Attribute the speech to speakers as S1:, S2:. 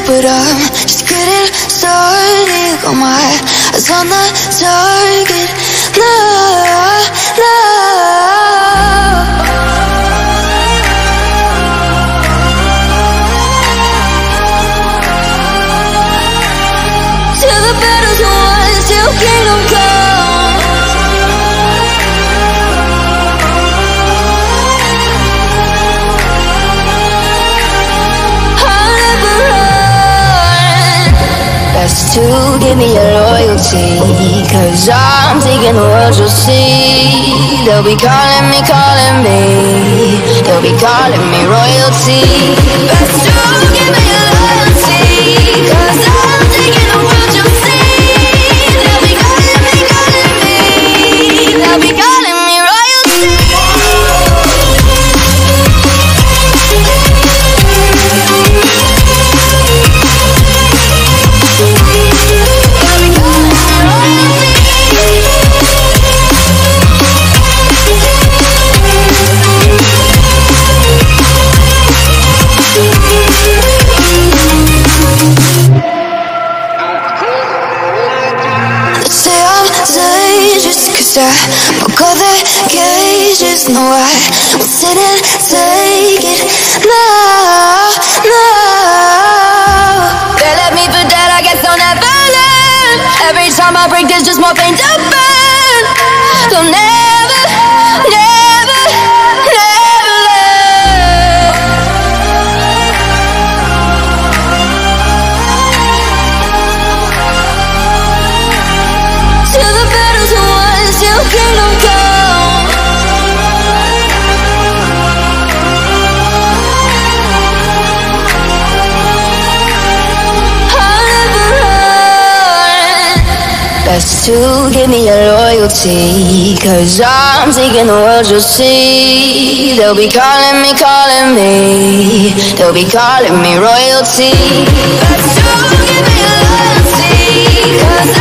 S1: but I'm just getting started. Got my eyes on the target. No, no. Till the battle's won, till kingdom come. I'll never run. Best to give me your loyalty, 'cause I'm taking the world, you'll see. They'll be calling me, they'll be calling me royalty. Best to give me your loyalty, 'cause I'm taking the world, you'll see. They'll be calling me, they'll be calling me royalty. Say I'm dangerous 'cause I broke all the cages. No, I won't sit and take it. No, no. They left me for dead, I guess I'll never learn. Every time I break, there's just more pain to burn. They'll never, never, never learn. Till the battle's won, till kingdom come. I'll never run. Best to give me your loyalty, 'cause I'm taking the world, you'll see. They'll be calling me, they'll be calling me royalty. Best to give me your loyalty, 'cause